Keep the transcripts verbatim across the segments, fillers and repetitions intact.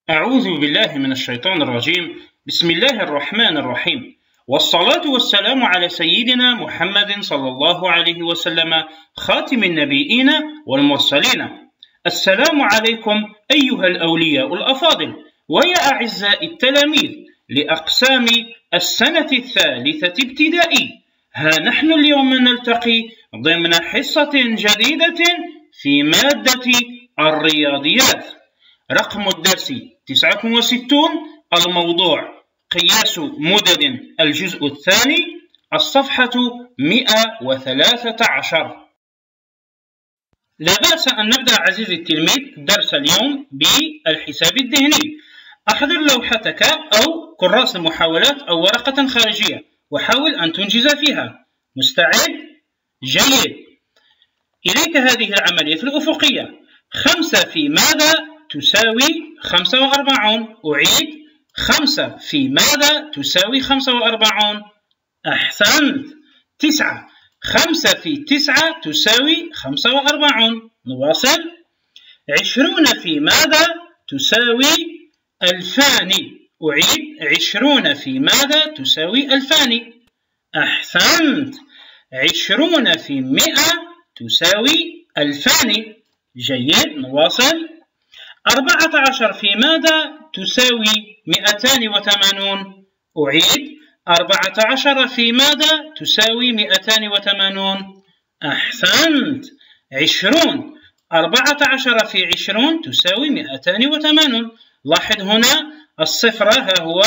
أعوذ بالله من الشيطان الرجيم. بسم الله الرحمن الرحيم، والصلاة والسلام على سيدنا محمد صلى الله عليه وسلم خاتم النبيين والمرسلين. السلام عليكم أيها الأولياء الأفاضل، ويا أعزائي التلاميذ لأقسام السنة الثالثة ابتدائي. ها نحن اليوم نلتقي ضمن حصة جديدة في مادة الرياضيات. رقم الدرس تسعة وستون، الموضوع قياس مدد الجزء الثاني، الصفحة مئة وثلاثة عشر. لا بأس أن نبدأ عزيزي التلميذ درس اليوم بالحساب الذهني. أحضر لوحتك أو كراس المحاولات أو ورقة خارجية وحاول أن تنجز فيها. مستعد؟ جيد. إليك هذه العملية الأفقية. خمسة في ماذا تساوي خمسة وأربعون؟ أعيد، خمسة في ماذا تساوي خمسة وأربعون؟ أحسنت. تسعة، خمسة في تسعة تساوي خمسة وأربعون. نواصل. عشرون في ماذا تساوي ألفان؟ أعيد، عشرون في ماذا تساوي ألفان؟ أحسنت. عشرون في مئة تساوي ألفان. جيد. نواصل. أربعة عشر في ماذا تساوي مئتان وثمانون؟ أعيد، أربعة عشر في ماذا تساوي مئتان وثمانون؟ أحسنت. عشرون، أربعة عشر في عشرون تساوي مئتان وثمانون. لاحظ هنا الصفر ها هو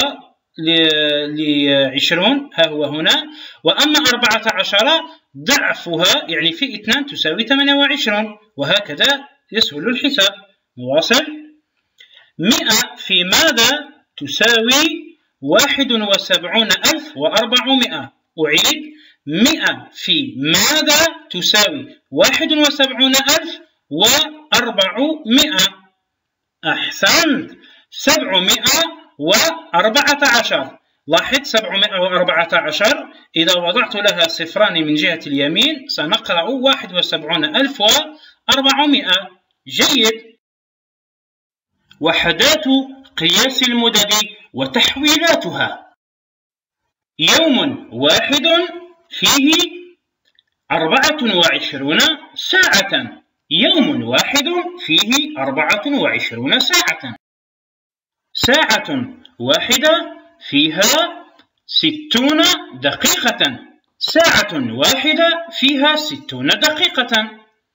لعشرون ها هو هنا، وأما أربعة عشر ضعفها يعني في اثنان تساوي ثمانية وعشرون، وهكذا يسهل الحساب. نواصل. مئة في ماذا تساوي واحد وسبعون ألف وأربعمائة؟ أعيد، مئة في ماذا تساوي واحد وسبعون ألف وأربعمائة؟ أحسنت. سبعمائة وأربعة عشر. لاحظ سبعمائة وأربعة عشر إذا وضعت لها صفران من جهة اليمين سنقرأ واحد وسبعون ألف وأربعمائة. جيد. وحدات قياس المدد وتحويلاتها. يوم واحد فيه أربعة وعشرون ساعة. يوم واحد فيه أربعة وعشرون ساعة. ساعة واحدة فيها ستون دقيقة. ساعة واحدة فيها ستون دقيقة.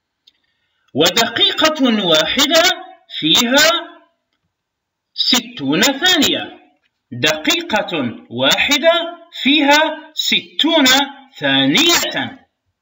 ودقيقة واحدة فيها ستون ثانية. دقيقة واحدة فيها ستون ثانية.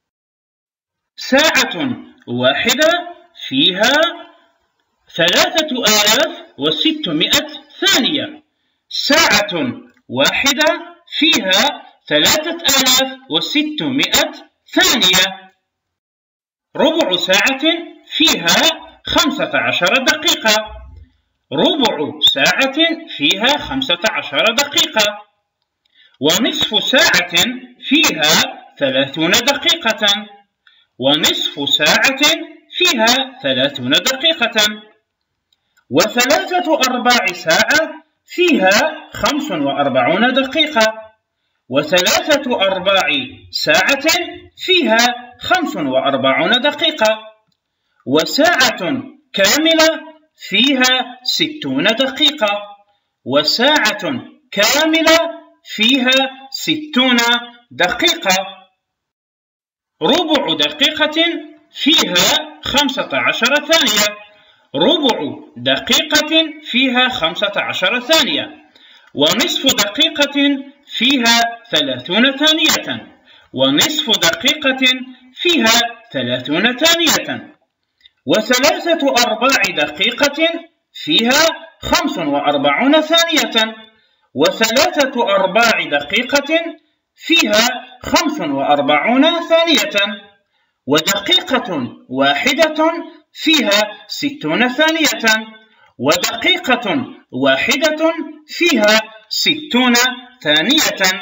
ساعة واحدة فيها ثلاثة آلاف وستمائة ثانية. ساعة واحدة فيها ثلاثة آلاف وستمائة ثانية. ربع ساعة فيها خمسة عشر دقيقة. ربع ساعة فيها خمسة عشر دقيقة. ونصف ساعة فيها ثلاثون دقيقة. ونصف ساعة فيها ثلاثون دقيقة. وثلاثة أرباع ساعة فيها خمس وأربعون دقيقة. وثلاثة أرباع ساعة فيها خمس وأربعون دقيقة. وساعة كاملة فيها ستون دقيقة. وساعة كاملة فيها ستون دقيقة. ربع دقيقة فيها خمسة عشر ثانية. ربع دقيقة فيها خمسة عشر ثانية. ونصف دقيقة فيها ثلاثون ثانية. ونصف دقيقة فيها ثلاثون ثانية. وثلاثة أرباع دقيقة فيها خمس وأربعون ثانية. وثلاثة أرباع دقيقة فيها خمس وأربعون ثانية. ودقيقة واحدة فيها ستون ثانية. ودقيقة واحدة فيها ستون ثانية.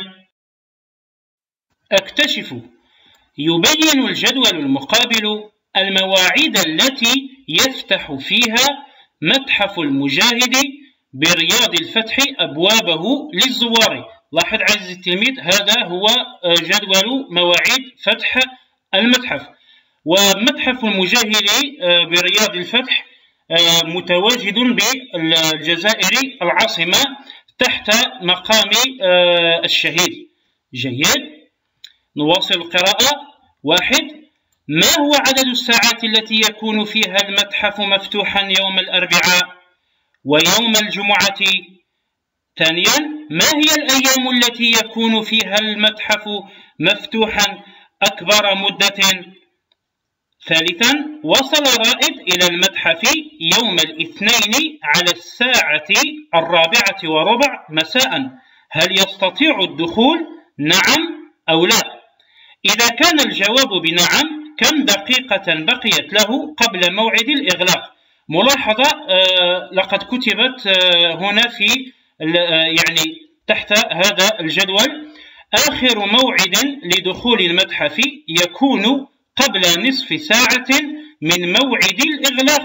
اكتشف. يبين الجدول المقابل المواعيد التي يفتح فيها متحف المجاهد برياض الفتح أبوابه للزوار. لاحظ عزيزي التلميذ، هذا هو جدول مواعيد فتح المتحف. ومتحف المجاهري برياض الفتح متواجد بالجزائر العاصمة تحت مقام الشهيد. جيد، نواصل القراءة. واحد: ما هو عدد الساعات التي يكون فيها المتحف مفتوحا يوم الأربعاء ويوم الجمعة؟ ثانيا: ما هي الأيام التي يكون فيها المتحف مفتوحا أكبر مدة؟ ثالثا: وصل رائد إلى المتحف يوم الاثنين على الساعة الرابعة وربع مساء، هل يستطيع الدخول؟ نعم أو لا؟ إذا كان الجواب بنعم، كم دقيقة بقيت له قبل موعد الإغلاق؟ ملاحظة، آه لقد كتبت آه هنا في آه يعني تحت هذا الجدول: آخر موعد لدخول المتحف يكون قبل نصف ساعة من موعد الإغلاق.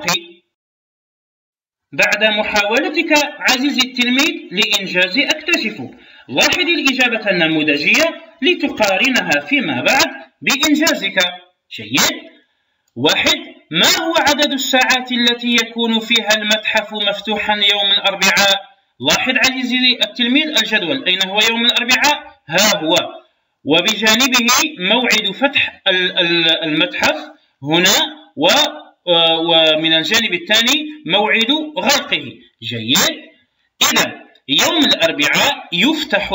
بعد محاولتك عزيزي التلميذ لإنجاز اكتشف، لاحظ الإجابة النموذجية لتقارنها فيما بعد بإنجازك. جيد. واحد: ما هو عدد الساعات التي يكون فيها المتحف مفتوحا يوم الأربعاء؟ لاحظ عزيزي التلميذ الجدول، أين هو يوم الأربعاء؟ ها هو، وبجانبه موعد فتح المتحف هنا، ومن الجانب الثاني موعد غلقه. جيد. إذا يوم الأربعاء يفتح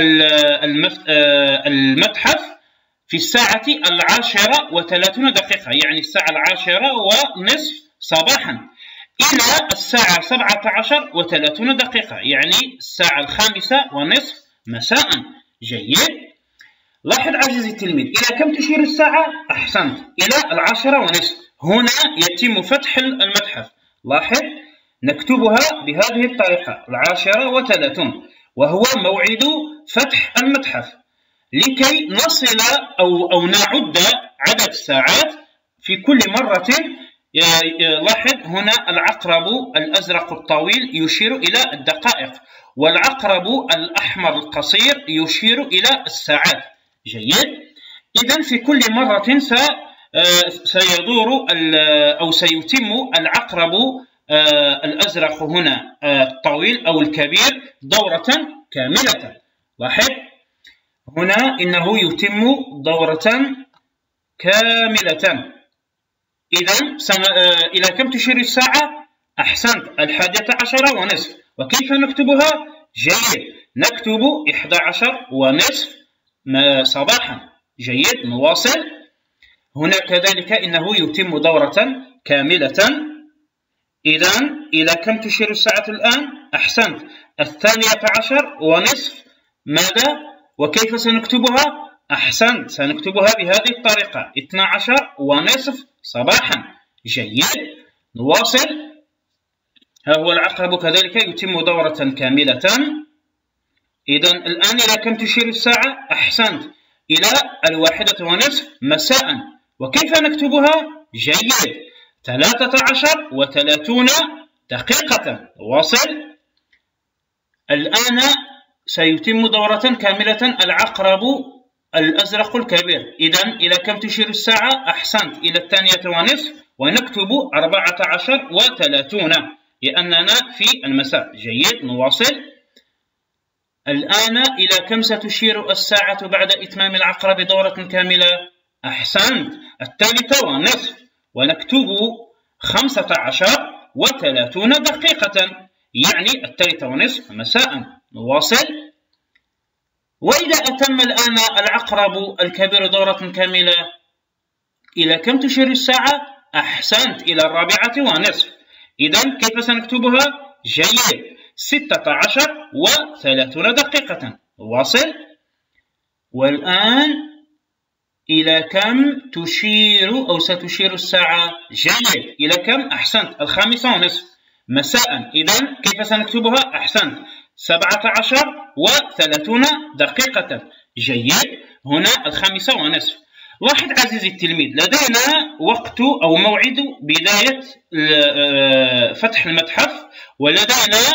المتحف في الساعة العاشرة وثلاثون دقيقة، يعني الساعة العاشرة ونصف صباحا، إلى الساعة سبعة عشر وثلاثون دقيقة، يعني الساعة الخامسة ونصف مساء. جيد. لاحظ عزيزي التلميذ، إلى كم تشير الساعة؟ أحسنت، إلى العاشرة ونصف. هنا يتم فتح المتحف. لاحظ، نكتبها بهذه الطريقة: العاشرة وثلاثون، وهو موعد فتح المتحف، لكي نصل أو, أو نعد عدد الساعات في كل مرة. لاحظ هنا العقرب الأزرق الطويل يشير إلى الدقائق، والعقرب الأحمر القصير يشير إلى الساعات. جيد. إذن في كل مرة سيدور أو سيتم العقرب الأزرق هنا الطويل أو الكبير دورة كاملة. لاحظ هنا إنه يتم دورة كاملة. إذن إلى كم تشير الساعة؟ أحسنت، الحادية عشرة ونصف. وكيف نكتبها؟ جيد، نكتب إحدى عشر ونصف صباحا. جيد، نواصل. هنا كذلك إنه يتم دورة كاملة. إذن إلى كم تشير الساعة الآن؟ أحسنت، الثانية عشر ونصف. ماذا؟ وكيف سنكتبها؟ أحسنت، سنكتبها بهذه الطريقة: اثنى عشر ونصف صباحا. جيد، نواصل. ها هو العقرب كذلك يتم دورة كاملة. إذن الآن إلى كم تشير الساعة؟ أحسنت، إلى الواحدة ونصف مساء. وكيف نكتبها؟ جيد، ثلاثة عشر وثلاثون دقيقة. واصل. الآن سيتم دورة كاملة العقرب الأزرق الكبير. إذن إلى كم تشير الساعة؟ أحسنت، إلى الثانية ونصف، ونكتب أربعة عشر وثلاثون لأننا في المساء. جيد، نواصل. الآن إلى كم ستشير الساعة بعد إتمام العقرب دورة كاملة؟ أحسنت، الثالثة ونصف، ونكتب خمسة عشر وثلاثون دقيقة، يعني الثالثة ونصف مساء. نواصل. وإذا أتم الآن العقرب الكبير دورة كاملة، إلى كم تشير الساعة؟ أحسنت، إلى الرابعة ونصف. إذن كيف سنكتبها؟ جيد، ستة عشر وثلاثون دقيقة. واصل. والآن إلى كم تشير أو ستشير الساعة؟ جيد، إلى كم؟ أحسنت، الخامسة ونصف مساء. إذن كيف سنكتبها؟ أحسنت، سبعة عشر وثلاثون دقيقة. جيد، هنا الخامسة ونصف. لاحظ عزيزي التلميذ، لدينا وقت أو موعد بداية فتح المتحف، ولدينا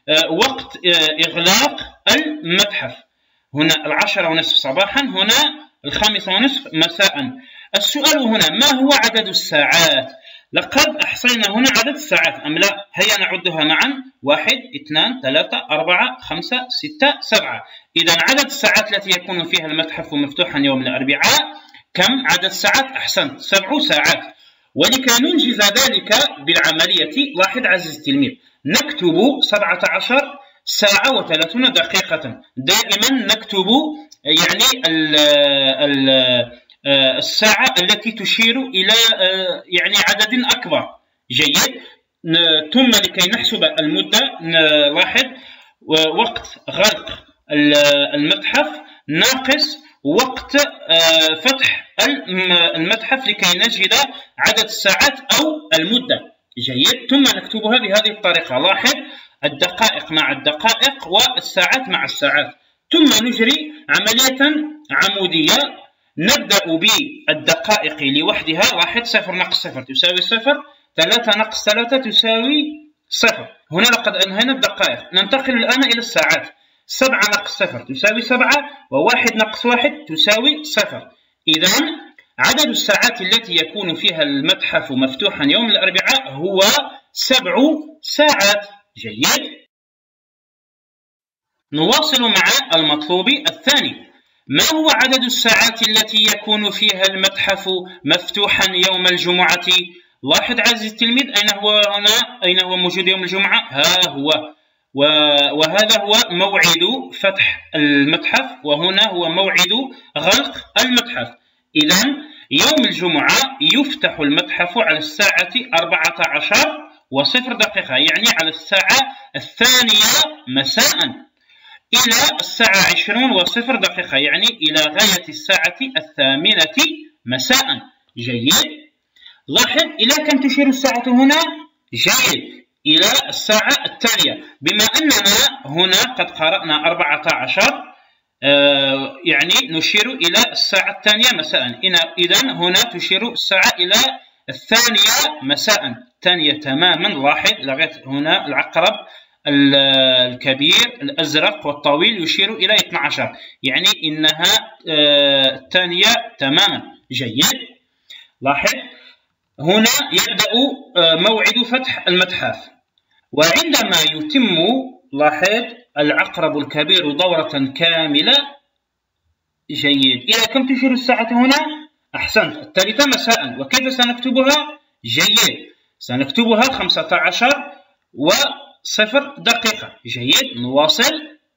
وقت إغلاق المتحف. هنا العشرة ونصف صباحا، هنا الخامسة ونصف مساء. السؤال هنا: ما هو عدد الساعات؟ لقد أحصينا هنا عدد الساعات أم لا؟ هيا نعدها معا: واحد، اثنان، ثلاثة، أربعة، خمسة، ستة، سبعة. إذا عدد الساعات التي يكون فيها المتحف مفتوحا يوم الأربعاء كم عدد الساعات؟ أحسنت، سبع ساعات. ولكي ننجز ذلك بالعملية، لاحظ عزيزي التلميذ، نكتب سبعة عشر ساعة وثلاثون دقيقة. دائما نكتب يعني ال ال الساعة التي تشير إلى يعني عدد أكبر. جيد. ثم لكي نحسب المدة نلاحظ وقت غلق المتحف ناقص وقت فتح المتحف لكي نجد عدد الساعات أو المدة. جيد. ثم نكتبها بهذه الطريقة. لاحظ الدقائق مع الدقائق والساعات مع الساعات. ثم نجري عملية عمودية. نبدأ بالدقائق لوحدها. لاحظ صفر ناقص صفر تساوي صفر، ثلاثة ناقص ثلاثة تساوي صفر. هنا لقد أنهينا الدقائق. ننتقل الآن إلى الساعات. سبعة ناقص صفر تساوي سبعة، وواحد ناقص واحد تساوي صفر. إذا عدد الساعات التي يكون فيها المتحف مفتوحا يوم الأربعاء هو سبع ساعات. جيد. نواصل مع المطلوب الثاني. ما هو عدد الساعات التي يكون فيها المتحف مفتوحا يوم الجمعة؟ لاحظ عزيزي التلميذ، أين هو هنا؟ أين هو موجود يوم الجمعة؟ ها هو، وهذا هو موعد فتح المتحف، وهنا هو موعد غلق المتحف. إذا يوم الجمعة يفتح المتحف على الساعة أربعة عشر وصفر دقيقة، يعني على الساعة الثانية مساء إلى الساعة عشرون وصفر دقيقة، يعني إلى غاية الساعة الثامنة مساء. جيد. لاحظ إلى كم تشير الساعة هنا؟ جيد، إلى الساعة التالية. بما أننا هنا قد قرأنا أربعة عشر، آه يعني نشير إلى الساعة الثانية مساء. إذا هنا تشير الساعة إلى الثانية مساء، الثانية تماما. لاحظ لغاية هنا العقرب الكبير الأزرق والطويل يشير إلى اثني عشر، يعني إنها الثانية تماما. جيد. لاحظ هنا يبدأ موعد فتح المتحف، وعندما يتم لاحظ العقرب الكبير دورة كاملة. جيد. إلى كم تشير الساعة هنا؟ أحسنت، الثالثة مساء. وكيف سنكتبها؟ جيد، سنكتبها خمسة عشر و صفر دقيقة. جيد. نواصل.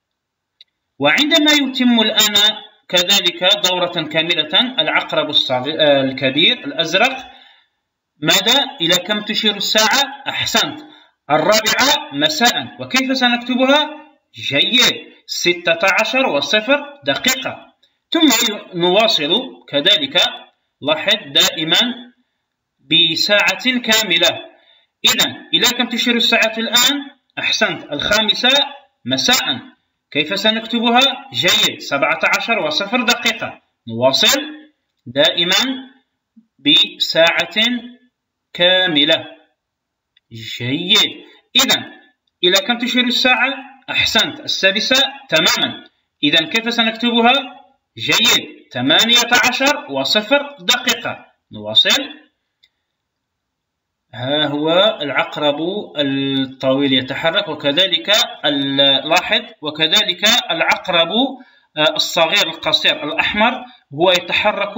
وعندما يتم الآن كذلك دورة كاملة العقرب الكبير الأزرق، ماذا؟ إلى كم تشير الساعة؟ أحسنت، الرابعة مساء. وكيف سنكتبها؟ جيد، ستة عشر وصفر دقيقة. ثم نواصل كذلك. لاحظ دائما بساعة كاملة. إذا إلى كم تشير الساعة الآن؟ أحسنت، الخامسة مساء. كيف سنكتبها؟ جيد، سبعة عشر وصفر دقيقة. نواصل دائما بساعة كاملة. جيد. إذا إلى كم تشير الساعة؟ أحسنت، السادسة تماما. إذا كيف سنكتبها؟ جيد، ثمانية عشر وصفر دقيقة. نواصل. ها هو العقرب الطويل يتحرك، وكذلك لاحظ وكذلك العقرب الصغير القصير الأحمر هو يتحرك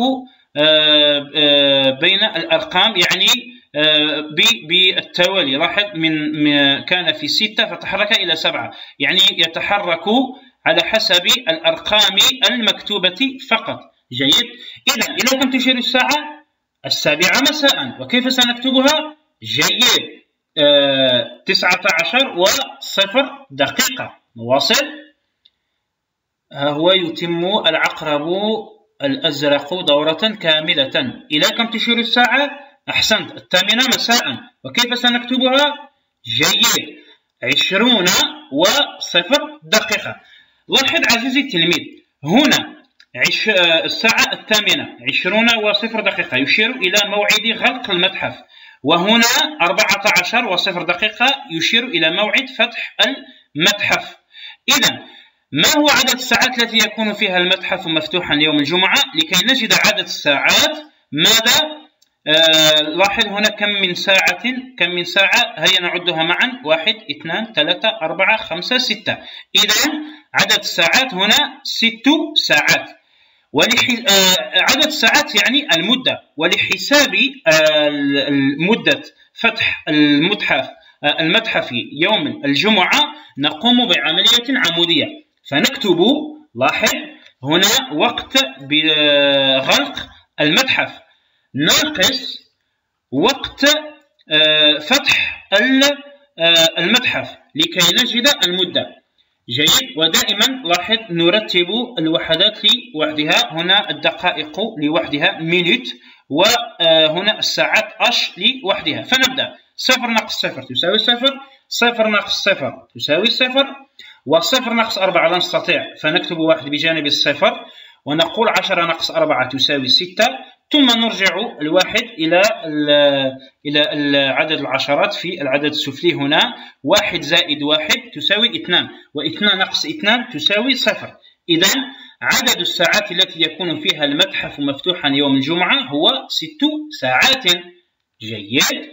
بين الأرقام، يعني بالتوالي. لاحظ من كان في ستة فتحرك إلى سبعة، يعني يتحرك على حسب الأرقام المكتوبة فقط. جيد. إذا إلى كم تشير الساعة؟ السابعة مساء. وكيف سنكتبها؟ جيد، آه، تسعة عشر وصفر دقيقة. نواصل. ها هو يتم العقرب الأزرق دورة كاملة. إلى كم تشير الساعة؟ أحسنت، الثامنة مساء. وكيف سنكتبها؟ جيد، عشرون وصفر دقيقة. لاحظ عزيزي التلميذ، هنا عش... الساعة الثامنة عشرون وصفر دقيقة يشير إلى موعد غلق المتحف، وهنا أربعة عشر وصفر دقيقة يشير إلى موعد فتح المتحف. إذا ما هو عدد الساعات التي يكون فيها المتحف مفتوحا يوم الجمعة؟ لكي نجد عدد الساعات ماذا؟ آه لاحظ هنا كم من ساعة، كم من ساعة، هيا نعدها معا: واحد اثنان ثلاثة أربعة خمسة ستة. إذا عدد الساعات هنا ست ساعات. ولح... آه عدد الساعات يعني المدة. ولحساب آه مدة فتح المتحف آه المتحف يوم الجمعة نقوم بعملية عمودية، فنكتب، لاحظ هنا وقت بغلق المتحف ناقص وقت فتح المتحف لكي نجد المدة. جيد. ودائما لاحظ نرتب الوحدات لوحدها، هنا الدقائق لوحدها مينوت، وهنا الساعات اش لوحدها. فنبدأ: صفر ناقص صفر تساوي صفر، صفر ناقص صفر تساوي صفر، وصفر ناقص أربعة لا نستطيع فنكتب واحد بجانب الصفر، ونقول عشرة ناقص أربعة تساوي ستة، ثم نرجع الواحد إلى إلى عدد العشرات في العدد السفلي. هنا واحد زائد واحد تساوي اثنان، واثنان ناقص اثنان تساوي صفر. إذا عدد الساعات التي يكون فيها المتحف مفتوحا يوم الجمعة هو ست ساعات. جيد.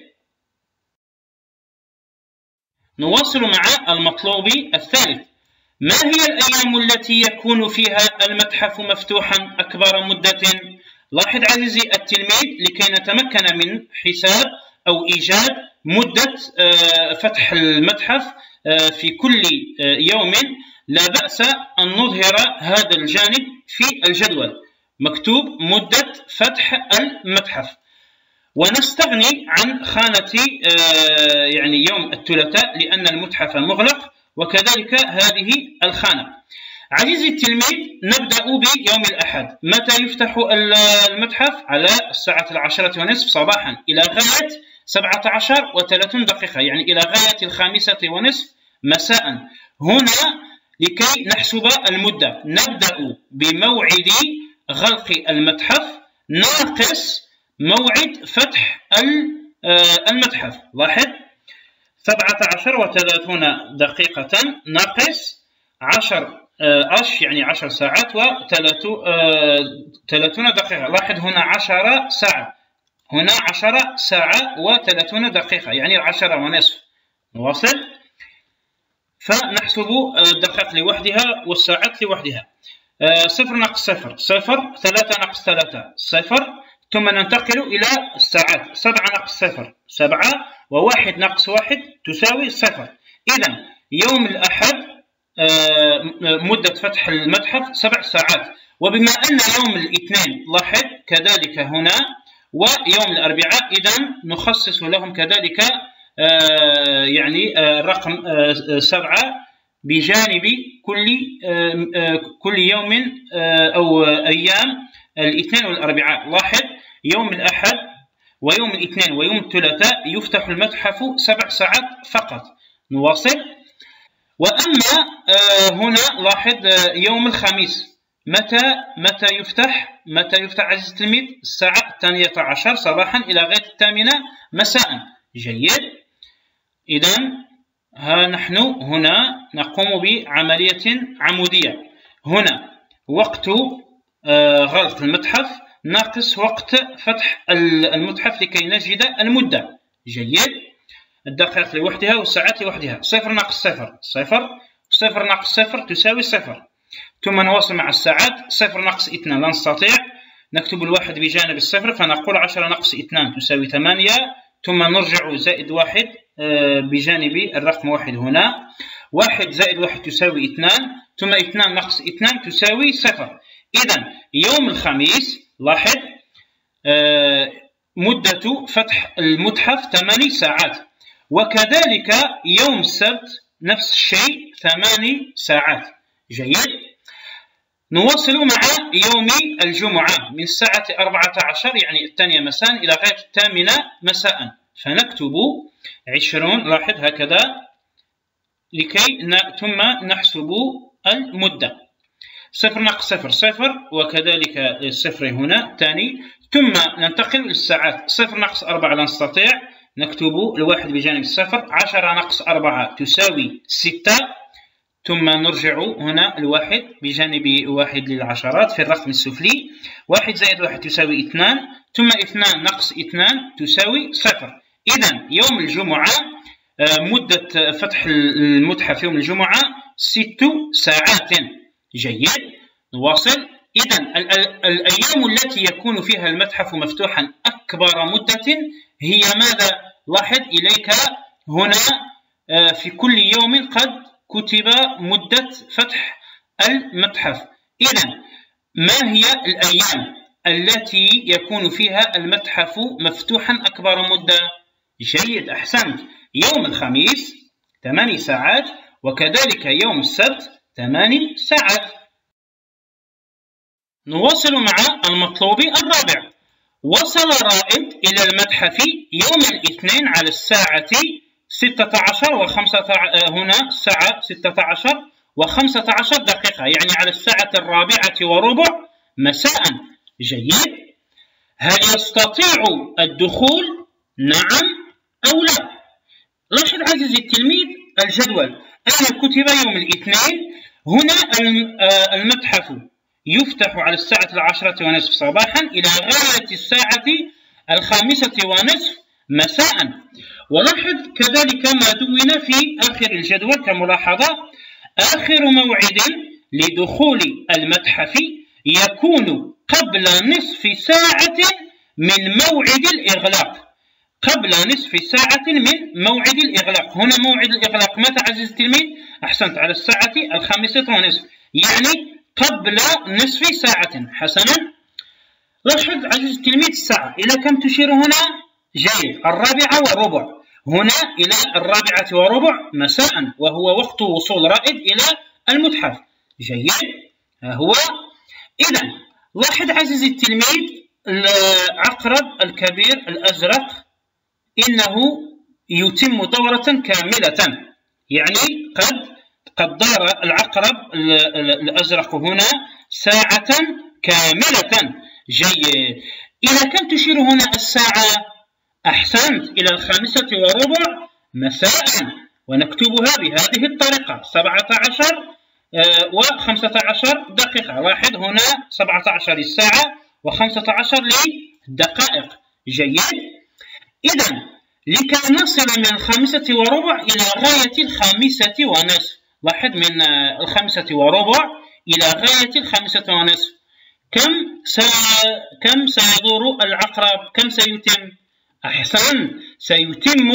نواصل مع المطلوب الثالث: ما هي الأيام التي يكون فيها المتحف مفتوحا أكبر مدة؟ لاحظ عزيزي التلميذ، لكي نتمكن من حساب أو إيجاد مدة فتح المتحف في كل يوم لا بأس أن نظهر هذا الجانب في الجدول، مكتوب مدة فتح المتحف، ونستغني عن خانة يعني يوم الثلاثاء لأن المتحف مغلق، وكذلك هذه الخانة. عزيزي التلميذ، نبدأ بيوم الأحد. متى يفتح المتحف؟ على الساعة العاشرة ونصف صباحا إلى غاية سبعة عشر وثلاثون دقيقة، يعني إلى غاية الخامسة ونصف مساء. هنا لكي نحسب المدة نبدأ بموعد غلق المتحف ناقص موعد فتح المتحف. لاحظ سبعة عشر وثلاثون دقيقة ناقص عشر أش يعني عشر ساعات وثلاثون دقيقة. لاحظ هنا عشر ساعة، هنا عشر ساعة وثلاثون دقيقة يعني عشرة ونصف. نواصل. فنحسب الدقائق لوحدها والساعات لوحدها. صفر ناقص صفر صفر، ثلاثة ناقص ثلاثة صفر، ثم ننتقل إلى الساعات. سبعة ناقص صفر سبعة، وواحد ناقص واحد تساوي صفر. إذا يوم الأحد مدة فتح المتحف سبع ساعات. وبما أن يوم الاثنين لاحظ كذلك هنا ويوم الأربعاء، إذا نخصص لهم كذلك يعني الرقم سبعة بجانب كل كل يوم أو أيام الاثنين والأربعاء. لاحظ يوم الأحد ويوم الاثنين ويوم الثلاثاء يفتح المتحف سبع ساعات فقط. نواصل. وأما هنا لاحظ يوم الخميس متى متى يفتح؟ متى يفتح عزيزي التلميذ؟ الساعة الثانية عشر صباحا إلى غاية الثامنة مساء. جيد. إذا ها نحن هنا نقوم بعملية عمودية. هنا وقت غلق المتحف ناقص وقت فتح المتحف لكي نجد المدة. جيد. الدقائق لوحدها والساعات لوحدها. صفر ناقص صفر صفر، صفر ناقص صفر تساوي صفر. ثم نواصل مع الساعات. صفر ناقص اثنان لا نستطيع، نكتب الواحد بجانب الصفر فنقول عشرة ناقص اثنان تساوي ثمانية، ثم نرجع زائد واحد بجانب الرقم واحد هنا. واحد زائد واحد تساوي اثنان، ثم اثنان ناقص اثنان تساوي صفر. إذا يوم الخميس لاحظ مدة فتح المتحف ثماني ساعات، وكذلك يوم السبت نفس الشيء ثماني ساعات. جيد. نواصل مع يوم الجمعة من الساعة أربعة عشر يعني الثانية مساء إلى غاية الثامنة مساء، فنكتب عشرون. لاحظ هكذا لكي ن... ثم نحسب المدة. صفر ناقص صفر صفر، وكذلك الصفر هنا ثاني، ثم ننتقل للساعات. صفر ناقص أربعة لا نستطيع، نكتب الواحد بجانب الصفر. عشرة ناقص أربعة تساوي ستة، ثم نرجع هنا الواحد بجانب واحد للعشرات في الرقم السفلي. واحد زائد واحد تساوي اثنان، ثم اثنان نقص اثنان تساوي صفر. إذا يوم الجمعة مدة فتح المتحف يوم الجمعة ست ساعات. جيد، نواصل. إذا الأيام التي يكون فيها المتحف مفتوحا أكبر مدة هي ماذا؟ لاحظ إليك هنا في كل يوم قد كتب مدة فتح المتحف. إذا ما هي الأيام التي يكون فيها المتحف مفتوحا أكبر مدة؟ جيد، أحسنت. يوم الخميس ثماني ساعات، وكذلك يوم السبت ثماني ساعات. نواصل مع المطلوب الرابع. وصل رائد إلى المتحف يوم الاثنين على الساعة ستة عشر وخمسة هنا الساعة ستة عشر وخمسة عشر دقيقة، يعني على الساعة الرابعة وربع مساء. جيد، هل يستطيع الدخول؟ نعم أو لا؟ لاحظ عزيزي التلميذ الجدول أين كتب يوم الاثنين. هنا المتحف يفتح على الساعة العاشرة ونصف صباحا إلى غاية الساعة الخامسة ونصف مساء. ولاحظ كذلك ما دون في آخر الجدول كملاحظة: آخر موعد لدخول المتحف يكون قبل نصف ساعة من موعد الإغلاق. قبل نصف ساعة من موعد الإغلاق. هنا موعد الإغلاق متى عزيزي التلميذ؟ أحسنت، على الساعة الخامسة ونصف، يعني قبل نصف ساعة. حسنا، لاحظ عزيزي التلميذ الساعة إلى كم تشير هنا؟ جيد، الرابعة وربع. هنا إلى الرابعة وربع مساء، وهو وقت وصول رائد إلى المتحف. جيد، ها هو. إذا لاحظ عزيزي التلميذ العقرب الكبير الأزرق إنه يتم دورة كاملة، يعني قد قد دار العقرب الأزرق هنا ساعة كاملة. جيد، إلى كم تشير هنا الساعة؟ أحسنت، إلى الخامسة وربع مساء، ونكتبها بهذه الطريقة: سبعة عشر وخمسة عشر دقيقة. لاحظ هنا سبعة عشر الساعة وخمسة عشر للدقائق. جيد، إذا لكي نصل من الخامسة وربع إلى غاية الخامسة ونصف، لاحظ من الخامسة وربع إلى غاية الخامسة ونصف كم س... كم سيدور العقرب؟ كم سيتم؟ أحسن، سيتم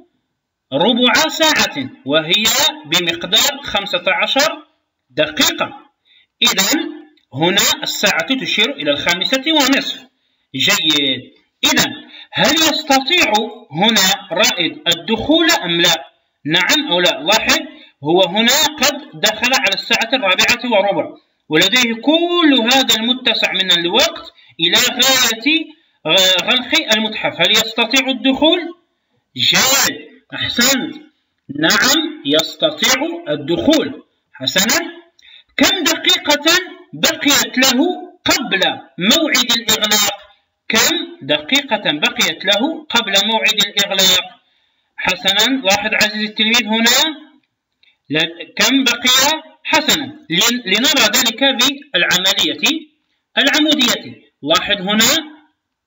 ربع ساعة، وهي بمقدار خمسة عشر دقيقة. إذا هنا الساعة تشير إلى الخامسة ونصف. جيد، إذا هل يستطيع هنا رائد الدخول أم لا؟ نعم أو لا؟ لاحظ هو هنا قد دخل على الساعة الرابعة وربع، ولديه كل هذا المتسع من الوقت إلى غاية غلق المتحف. هل يستطيع الدخول؟ جيد، أحسنت، نعم يستطيع الدخول. حسنا، كم دقيقة بقيت له قبل موعد الإغلاق؟ كم دقيقة بقيت له قبل موعد الإغلاق؟ حسنا، لاحظ عزيزي التلميذ هنا كم بقي. حسنا، لنرى ذلك بالعملية العمودية. لاحظ هنا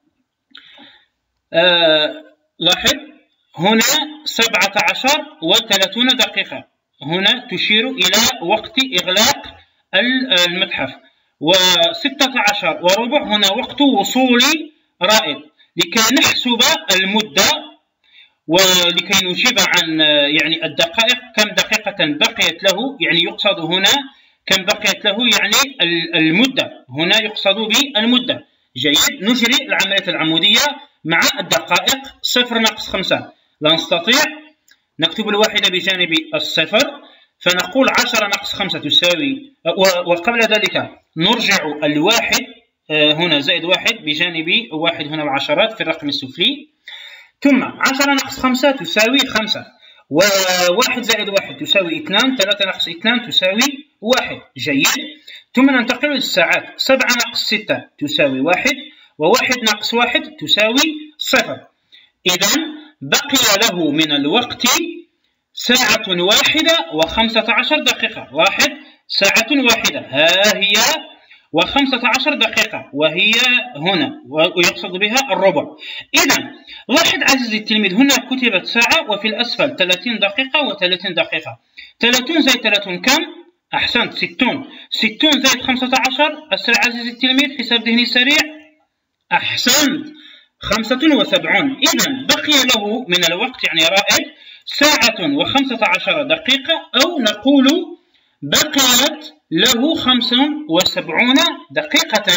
آه لاحظ هنا سبعة عشر وثلاثون دقيقة، هنا تشير إلى وقت إغلاق المتحف، وستة عشر وربع هنا وقت وصول رائد. لكي نحسب المدة ولكي نجيب عن يعني الدقائق كم دقيقة بقيت له، يعني يقصد هنا كم بقيت له يعني المدة، هنا يقصد بالمدة. جيد، نجري العملية العمودية مع الدقائق. صفر ناقص خمسة لا نستطيع، نكتب الواحدة بجانب الصفر، فنقول عشرة ناقص خمسة تساوي، وقبل ذلك نرجع الواحد هنا زائد واحد بجانب واحد هنا العشرات في الرقم السفلي، ثم عشرة ناقص خمسة تساوي خمسة، وواحد زائد واحد تساوي اثنان، ثلاثة ناقص اثنان تساوي واحد. جيد، ثم ننتقل للساعات. سبعة ناقص ستة تساوي واحد، وواحد ناقص واحد تساوي صفر. إذا بقي له من الوقت ساعة واحدة وخمسة عشر دقيقة. لاحظ ساعة واحدة ها هي وخمسة عشر دقيقة وهي هنا ويقصد بها الربع. إذا لاحظ عزيزي التلميذ هنا كتبت ساعة وفي الأسفل ثلاثين دقيقة وثلاثين دقيقة. ثلاثين زائد ثلاثين كم؟ أحسنت ستون. ستون زائد خمسة عشر أسرع عزيزي التلميذ حساب ذهني سريع. أحسنت خمسة وسبعون. إذا بقي له من الوقت يعني رائد ساعة وخمسة عشر دقيقة أو نقول بقيت له خمس وسبعون دقيقة.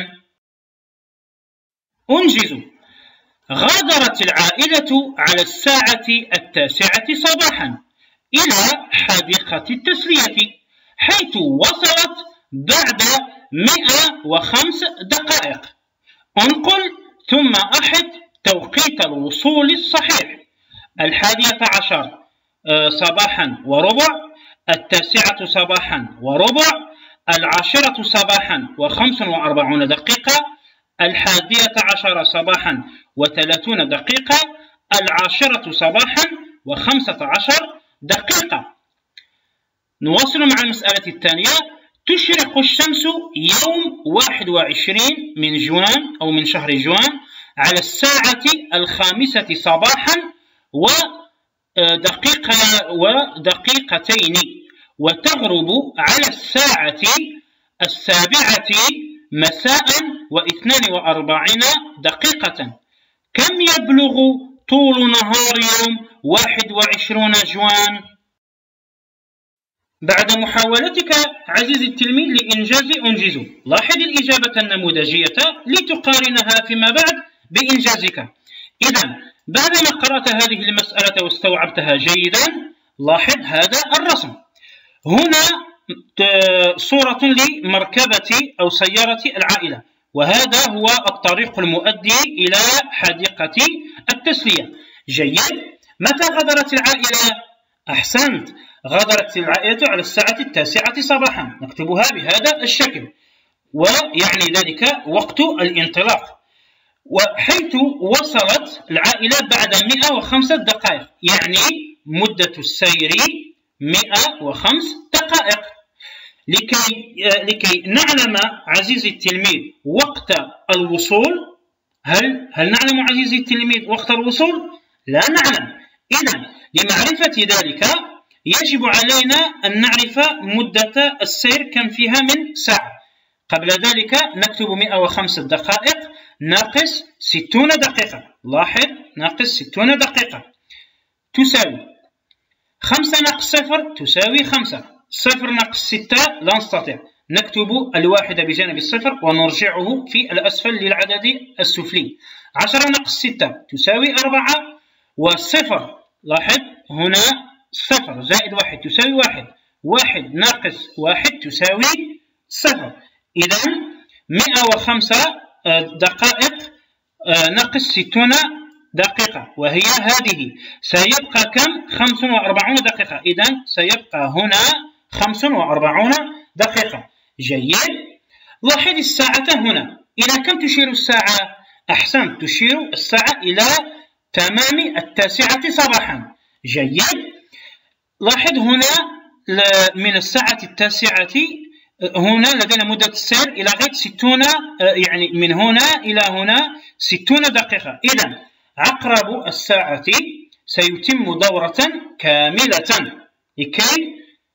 أنجز. غادرت العائلة على الساعة التاسعة صباحا إلى حديقة التسلية حيث وصلت بعد مئة وخمس دقائق. انقل ثم أحد توقيت الوصول الصحيح: الحادية عشر صباحا وربع، التاسعة صباحا وربع، العاشرة صباحا وخمس وأربعون دقيقة، الحادية عشر صباحا وثلاثون دقيقة، العاشرة صباحا وخمسة عشر دقيقة. نواصل مع المسألة الثانية. تشرق الشمس يوم واحد وعشرين من جوان أو من شهر جوان على الساعة الخامسة صباحا ودقيقة ودقيقتين وتغرب على الساعة السابعة مساء واثنان وأربعين دقيقة. كم يبلغ طول نهار يوم واحد وعشرين جوان؟ بعد محاولتك عزيزي التلميذ لإنجاز أنجز. لاحظ الإجابة النموذجية لتقارنها فيما بعد بإنجازك. إذا بعدما قرأت هذه المسألة واستوعبتها جيدا لاحظ هذا الرسم. هنا صورة لمركبة أو سيارة العائلة وهذا هو الطريق المؤدي إلى حديقة التسلية. جيد. متى غادرت العائلة؟ أحسنت غادرت العائلة على الساعة التاسعة صباحا. نكتبها بهذا الشكل ويعني ذلك وقت الانطلاق. وحيث وصلت العائلة بعد مئة وخمسة دقائق يعني مدة السير مئة وخمس دقائق. لكي لكي نعلم عزيزي التلميذ وقت الوصول. هل هل نعلم عزيزي التلميذ وقت الوصول؟ لا نعلم. إذا لمعرفة ذلك يجب علينا أن نعرف مدة السير كم فيها من ساعة. قبل ذلك نكتب مئة وخمس دقائق ناقص ستون دقيقة. لاحظ ناقص ستون دقيقة تساوي خمسة ناقص صفر تساوي خمسة. صفر ناقص ستة لا نستطيع. نكتب الواحد بجانب الصفر ونرجعه في الأسفل للعدد السفلي. عشرة ناقص ستة تساوي أربعة والصفر لاحظ هنا صفر زائد واحد تساوي واحد. واحد ناقص واحد تساوي صفر. إذا مئة وخمسة دقائق ناقص ستون دقيقة وهي هذه. سيبقى كم؟ خمس وأربعون دقيقة. إذا سيبقى هنا خمس وأربعون دقيقة. جيد. لاحظ الساعة هنا إلى كم تشير الساعة؟ أحسنت تشير الساعة إلى تمام التاسعة صباحا. جيد. لاحظ هنا من الساعة التاسعة هنا لدينا مدة السير إلى غاية ستون يعني من هنا إلى هنا ستون دقيقة. إذا عقرب الساعة سيتم دورة كاملة لكي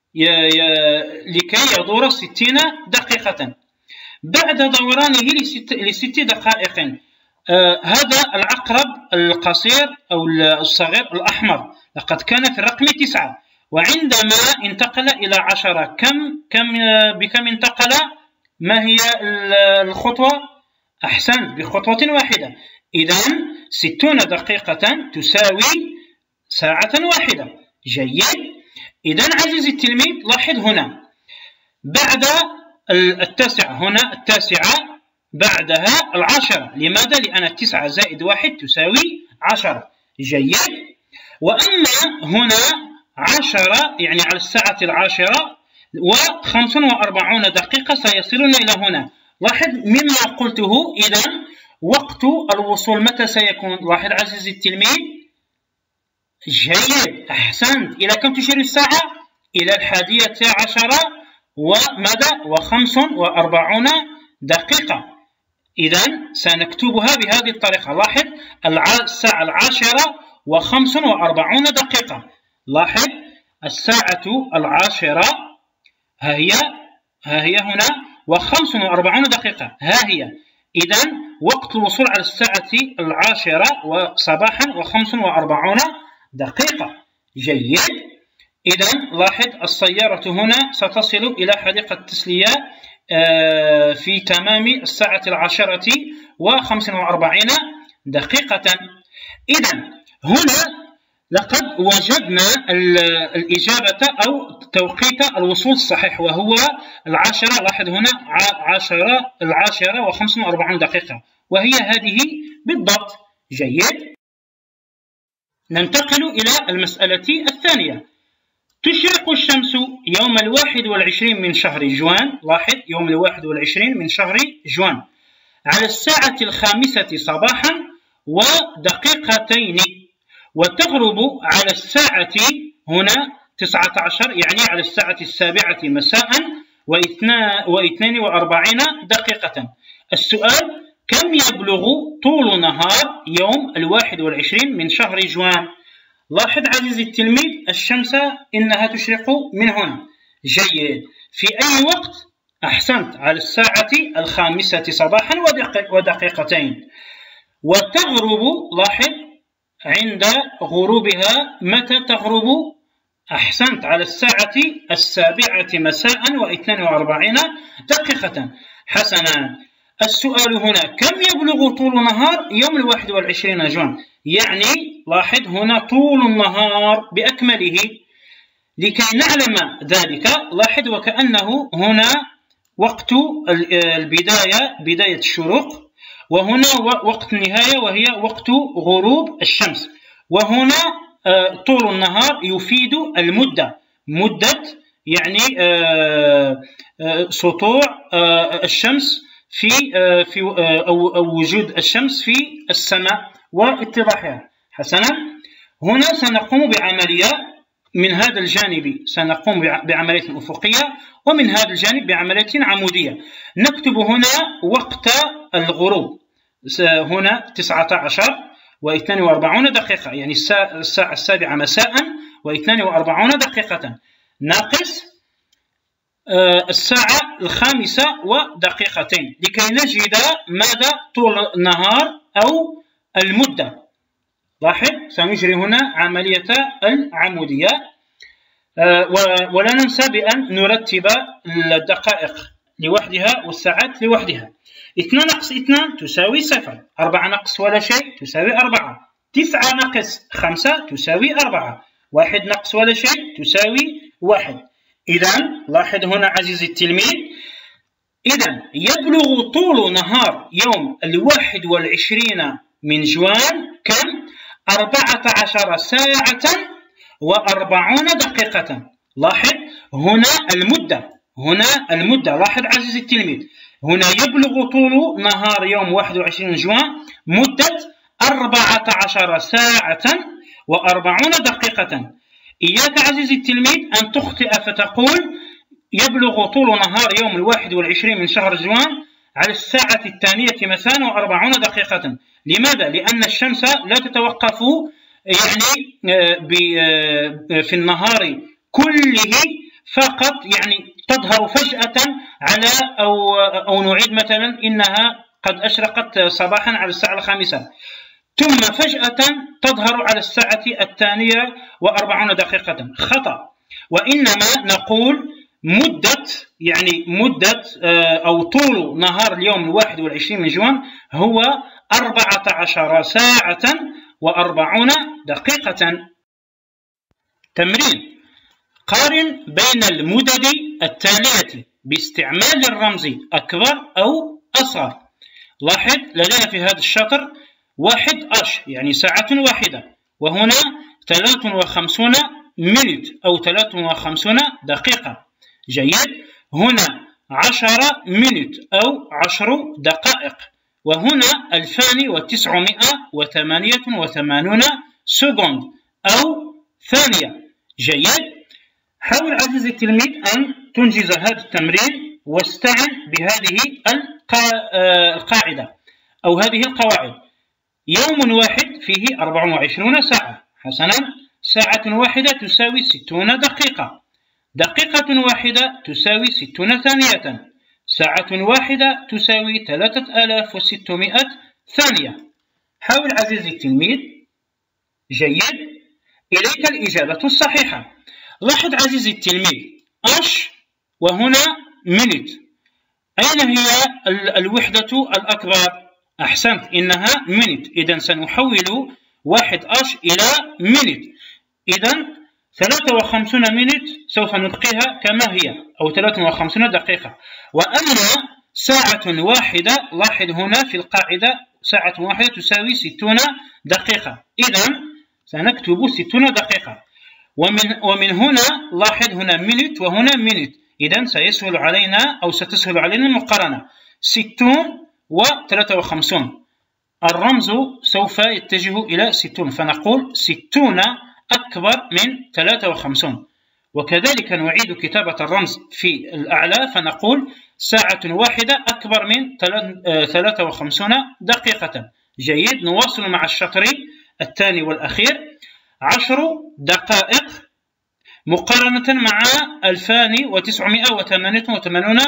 لكي يدور ستين دقيقة. بعد دورانه لست, لست دقائق آه هذا العقرب القصير أو الصغير الأحمر لقد كان في الرقم تسعة وعندما انتقل إلى عشرة كم كم بكم انتقل؟ ما هي الخطوة؟ أحسن بخطوة واحدة. إذا ستون دقيقة تساوي ساعة واحدة. جيد. إذا عزيزي التلميذ لاحظ هنا بعد التاسعة هنا التاسعة بعدها العشرة. لماذا؟ لأن التسعة زائد واحد تساوي عشرة. جيد. وأما هنا عشرة يعني على الساعة العاشرة وخمس وأربعون دقيقة سيصلون إلى هنا. لاحظ مما قلته. إذا وقت الوصول متى سيكون؟ لاحظ عزيزي التلميذ جيد، أحسنت. إلى كم تشير الساعة؟ إلى الحادية عشرة وماذا؟ وخمس وأربعون دقيقة. إذن سنكتبها بهذه الطريقة. لاحظ الساعة العاشرة وخمس وأربعون دقيقة. لاحظ الساعة العاشرة ها هي ها هي هنا وخمس وأربعون دقيقة ها هي. إذن وقت الوصول على الساعة العاشرة وصباحا وخمس وأربعون دقيقة. جيد. إذن لاحظ السيارة هنا ستصل إلى حديقة التسلية في تمام الساعة العاشرة وخمس وأربعين دقيقة. إذن هنا لقد وجدنا الإجابة أو توقيت الوصول الصحيح وهو العاشرة. لاحظ هنا عاشرة العاشرة وخمس وأربعين دقيقة وهي هذه بالضبط. جيد. ننتقل إلى المسألة الثانية. تشرق الشمس يوم الواحد والعشرين من شهر جوان. لاحظ يوم الواحد والعشرين من شهر جوان على الساعة الخامسة صباحا ودقيقتين، وتغرب على الساعة هنا تسعة عشر يعني على الساعة السابعة مساء واثنين وأربعين دقيقة. السؤال: كم يبلغ طول نهار يوم الواحد والعشرين من شهر جوان؟ لاحظ عزيزي التلميذ الشمس إنها تشرق من هنا. جيد. في أي وقت؟ أحسنت، على الساعة الخامسة صباحا ودقيقتين. وتغرب، لاحظ عند غروبها متى تغرب؟ أحسنت، على الساعة السابعة مساء واثنين وأربعين دقيقة. حسنا. السؤال هنا: كم يبلغ طول نهار يوم الواحد والعشرين جوان؟ يعني لاحظ هنا طول النهار بأكمله. لكي نعلم ذلك لاحظ وكأنه هنا وقت البداية بداية الشروق، وهنا وقت النهاية وهي وقت غروب الشمس، وهنا طول النهار يفيد المدة، مدة يعني سطوع الشمس في في أو وجود الشمس في السماء واتضاحها. حسنا. هنا سنقوم بعملية من هذا الجانب، سنقوم بعملية أفقية، ومن هذا الجانب بعملية عمودية. نكتب هنا وقت الغروب هنا تسعة عشر واثنين وأربعون دقيقة، يعني الساعة السابعة مساء واثنين وأربعون دقيقة، ناقص الساعة الخامسة ودقيقتين، لكي نجد ماذا طول النهار أو المدة. لاحظ سنجري هنا عملية العمودية، ولا ننسى بأن نرتب الدقائق لوحدها والساعات لوحدها. اثنان ناقص اثنان تساوي صفر، أربعة ناقص ولا شيء تساوي أربعة، تسعة ناقص خمسة تساوي أربعة، واحد ناقص ولا شيء تساوي واحد. إذن لاحظ هنا عزيزي التلميذ، إذن يبلغ طول نهار يوم الواحد والعشرين من جوان كم؟ أربعة عشر ساعة وأربعون دقيقة. لاحظ هنا المدة، هنا المدة، لاحظ عزيزي التلميذ، هنا يبلغ طول نهار يوم واحد وعشرين جوان مدة أربعة عشر ساعة وأربعون دقيقة. إياك عزيزي التلميذ أن تخطئ فتقول يبلغ طول نهار يوم الواحد والعشرين من شهر جوان على الساعة الثانية مساء وأربعون دقيقة. لماذا؟ لأن الشمس لا تتوقف يعني في النهار كله فقط، يعني تظهر فجأة على أو أو نعيد مثلا إنها قد أشرقت صباحا على الساعة الخامسة، ثم فجأة تظهر على الساعة الثانية وأربعون دقيقة. خطأ. وإنما نقول مدة، يعني مدة أو طول نهار اليوم الواحد والعشرين من جوان هو أربعة عشر ساعة وأربعون دقيقة. تمرين: قارن بين المدد التالية باستعمال الرمز أكبر أو أصغر. لاحظ لدينا في هذا الشطر واحد أش يعني ساعة واحدة، وهنا ثلاث وخمسون مينت أو ثلاث وخمسون دقيقة. جيد. هنا عشرة مينت أو عشر دقائق، وهنا ألفان وتسعمائة وثمانية وثمانون سكوند أو ثانية. جيد. حاول عزيزي التلميذ أن تنجز هذا التمرين واستعن بهذه القاعدة أو هذه القواعد. يوم واحد فيه أربع وعشرون ساعة. حسنا. ساعة واحدة تساوي ستون دقيقة. دقيقة واحدة تساوي ستون ثانية. ساعة واحدة تساوي ثلاثة آلاف وستمائة ثانية. حاول عزيزي التلميذ. جيد. إليك الإجابة الصحيحة. لاحظ عزيزي التلميذ أش وهنا minute. أين هي الوحدة الأكبر؟ أحسنت، إنها minute. إذا سنحول واحد أش إلى minute. إذا ثلاثة وخمسون minute سوف نبقيها كما هي، أو ثلاثة وخمسون دقيقة. وأما ساعة واحدة، لاحظ هنا في القاعدة ساعة واحدة تساوي ستون دقيقة. إذا سنكتب ستون دقيقة. ومن ومن هنا لاحظ هنا minute وهنا minute. إذا سيسهل علينا أو ستسهل علينا المقارنة. ستون وثلاثة وخمسون، الرمز سوف يتجه إلى ستون، فنقول ستون أكبر من ثلاثة وخمسون. وكذلك نعيد كتابة الرمز في الأعلى، فنقول ساعة واحدة أكبر من ثلاثة وخمسون دقيقة. جيد. نواصل مع الشطر الثاني والأخير. عشر دقائق مقارنة مع ألفان وتسعمائة وثمانية وثمانين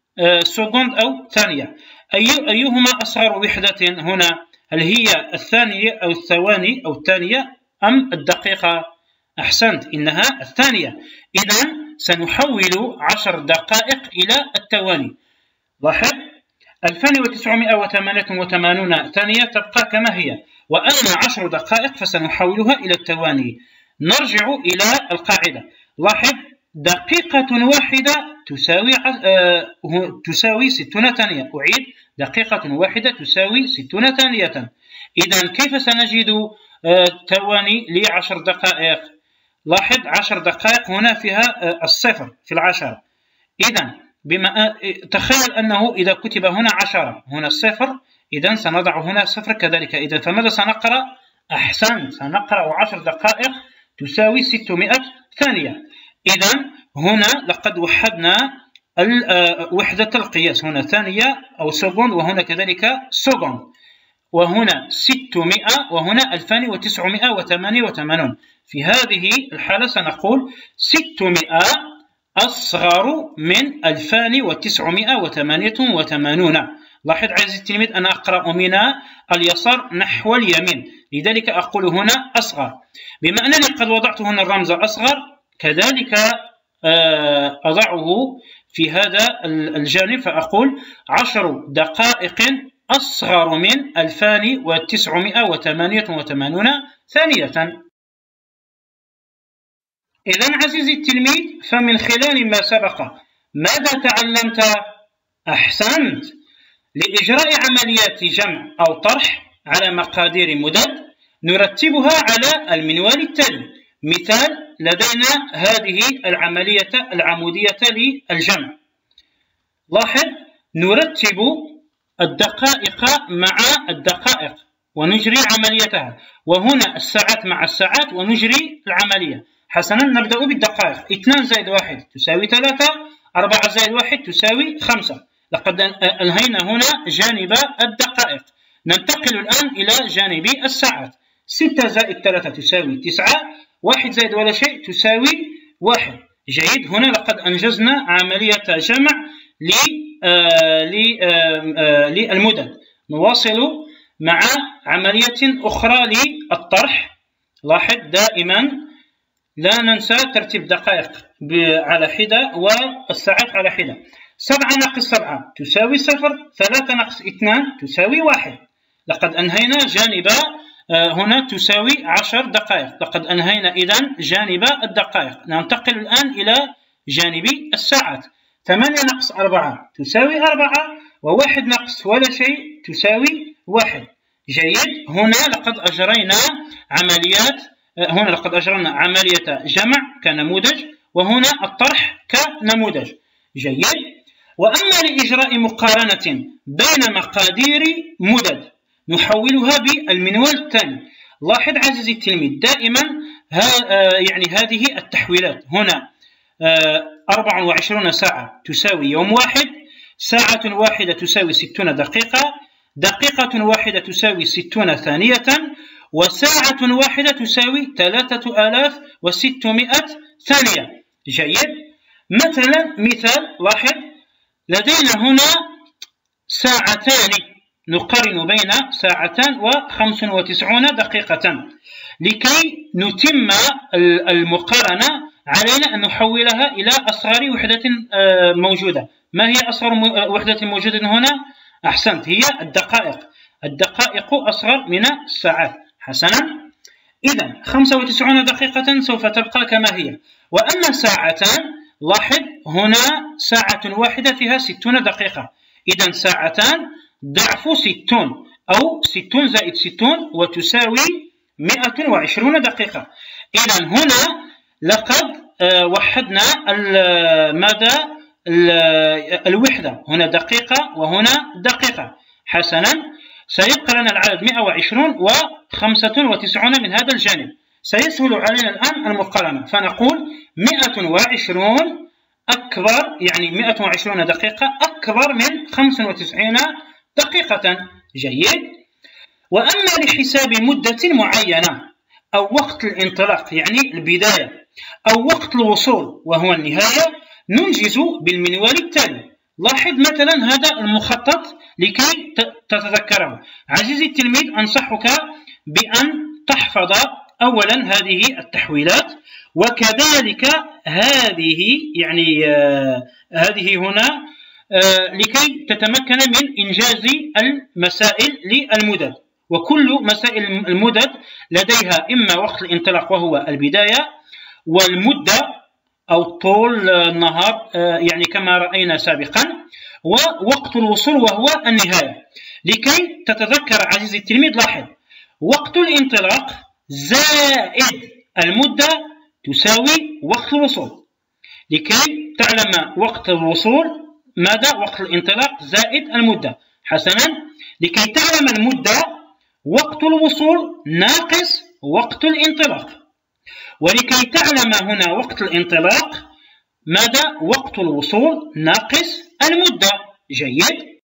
سكند أو ثانية. أي أيهما أصغر وحدة هنا؟ هل هي الثانية أو الثواني أو الثانية أم الدقيقة؟ أحسنت، إنها الثانية. إذا سنحول عشر دقائق إلى الثواني. لاحظ ألفان وتسعمائة وثمانية وثمانين ثانية تبقى كما هي، وأما عشر دقائق فسنحولها إلى الثواني. نرجع إلى القاعدة. لاحظ دقيقة واحدة تساوي آه تساوي ستون ثانية. أعيد، دقيقة واحدة تساوي ستون ثانية. إذا كيف سنجد آه ثواني لعشر دقائق؟ لاحظ عشر دقائق هنا فيها آه الصفر في العشرة. إذا بما آه تخيل أنه إذا كتب هنا عشرة هنا الصفر، إذا سنضع هنا صفر كذلك. إذا فماذا سنقرأ؟ أحسن، سنقرأ عشر دقائق تساوي ستمائة ثانية. إذا هنا لقد وحدنا وحدة القياس، هنا ثانية أو سكند، وهنا كذلك سكند، وهنا ستمائة وهنا ألفان وتسعمائة وثمانية وثمانين. في هذه الحالة سنقول ستمائة أصغر من ألفان وتسعمائة وثمانية وثمانين. لاحظ عزيزي التلميذ أنا أقرأ من اليسار نحو اليمين، لذلك أقول هنا أصغر. بما أنني قد وضعت هنا الرمز أصغر، كذلك أضعه في هذا الجانب، فأقول عشر دقائق أصغر من ألفان وتسعمائة وثمانية وثمانين ثانية. إذن عزيزي التلميذ، فمن خلال ما سبق ماذا تعلمت؟ أحسنت. لإجراء عمليات جمع أو طرح على مقادير مدد نرتبها على المنوال التالي. مثال، لدينا هذه العملية العمودية للجمع. لاحظ نرتب الدقائق مع الدقائق ونجري عمليتها، وهنا الساعات مع الساعات ونجري العملية. حسنا، نبدأ بالدقائق. اثنان زائد واحد تساوي ثلاثة، أربعة زائد واحد تساوي خمسة. لقد أنهينا هنا جانب الدقائق. ننتقل الآن إلى جانب الساعات. ستة زائد ثلاثة تساوي تسعة، واحد زائد ولا شيء تساوي واحد. جيد. هنا لقد أنجزنا عملية جمع للمدد. نواصل مع عملية أخرى للطرح. لاحظ دائما لا ننسى ترتيب دقائق على حدة والساعات على حدة. سبعة ناقص سبعة تساوي صفر، ثلاثة ناقص اثنان تساوي واحد. لقد أنهينا جانب هنا تساوي عشر دقائق. لقد أنهينا إذن جانب الدقائق. ننتقل الآن إلى جانب الساعات. ثمانية ناقص أربعة تساوي أربعة، وواحد ناقص ولا شيء تساوي واحد. جيد. هنا لقد أجرينا عمليات هنا لقد أجرينا عملية جمع كنموذج، وهنا الطرح كنموذج. جيد. وأما لإجراء مقارنة بين مقادير مدد نحولها بالمنوال التالي. لاحظ عزيزي التلميذ، دائما يعني هذه التحويلات. هنا أربع وعشرون ساعة تساوي يوم واحد، ساعة واحدة تساوي ستون دقيقة، دقيقة واحدة تساوي ستون ثانية، وساعة واحدة تساوي ثلاثة آلاف وستمائة ثانية. جيد. مثلا مثال، لاحظ لدينا هنا ساعتان، نقارن بين ساعتان وخمس وتسعون دقيقة. لكي نتم المقارنة علينا أن نحولها إلى أصغر وحدة موجودة. ما هي أصغر وحدة موجودة هنا؟ أحسنت، هي الدقائق. الدقائق أصغر من الساعات. حسنا، إذا خمسة وتسعون دقيقة سوف تبقى كما هي. وأما ساعتان، لاحظ هنا ساعة واحدة فيها ستون دقيقة، إذا ساعتان ضعف ستون، أو ستون زائد ستون وتساوي مئة وعشرون دقيقة. إذا هنا لقد وحدنا مدى الوحدة، هنا دقيقة وهنا دقيقة. حسنا، سيبقى لنا العدد مئة وعشرون وخمسة وتسعون من هذا الجانب. سيسهل علينا الآن المقارنة، فنقول مئة وعشرون أكبر، يعني مئة وعشرون دقيقة أكبر من خمسة وتسعين دقيقة. جيد. وأما لحساب مدة معينة أو وقت الانطلاق يعني البداية، أو وقت الوصول وهو النهاية، ننجز بالمنوال التالي. لاحظ مثلا هذا المخطط لكي تتذكره. عزيزي التلميذ، أنصحك بأن تحفظ أولا هذه التحويلات، وكذلك هذه يعني آه هذه هنا آه لكي تتمكن من إنجاز المسائل للمدد. وكل مسائل المدد لديها إما وقت الانطلاق وهو البداية، والمدة أو طول النهار آه يعني كما رأينا سابقا، ووقت الوصول وهو النهاية. لكي تتذكر عزيزي التلميذ، لاحظ وقت الانطلاق زائد المدة تساوي وقت الوصول. لكي تعلم وقت الوصول ماذا؟ وقت الانطلاق زائد المدة. حسنا، لكي تعلم المدة وقت الوصول ناقص وقت الانطلاق، ولكي تعلم هنا وقت الانطلاق ماذا؟ وقت الوصول ناقص المدة. جيد.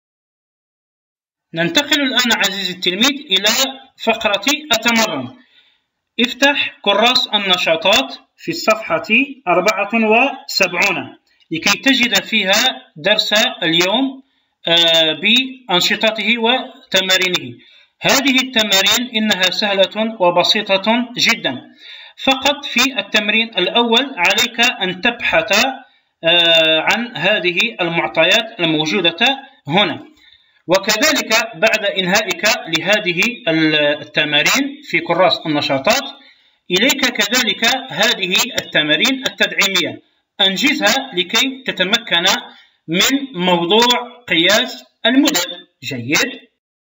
ننتقل الآن عزيزي التلميذ إلى فقرة التمرن. افتح كراس النشاطات في الصفحة أربعة وسبعين لكي تجد فيها درس اليوم بأنشطته وتمارينه. هذه التمارين إنها سهلة وبسيطة جدا. فقط في التمرين الأول عليك أن تبحث عن هذه المعطيات الموجودة هنا، وكذلك بعد إنهائك لهذه التمارين في كراس النشاطات إليك كذلك هذه التمارين التدعيمية، أنجزها لكي تتمكن من موضوع قياس المدد. جيد.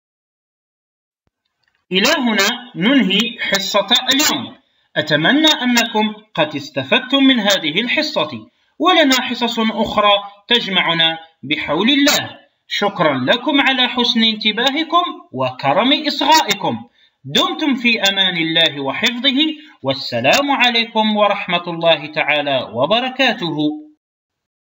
إلى هنا ننهي حصة اليوم. أتمنى أنكم قد استفدتم من هذه الحصة، ولنا حصص أخرى تجمعنا بحول الله. شكرا لكم على حسن انتباهكم وكرم إصغائكم. دمتم في أمان الله وحفظه، والسلام عليكم ورحمة الله تعالى وبركاته.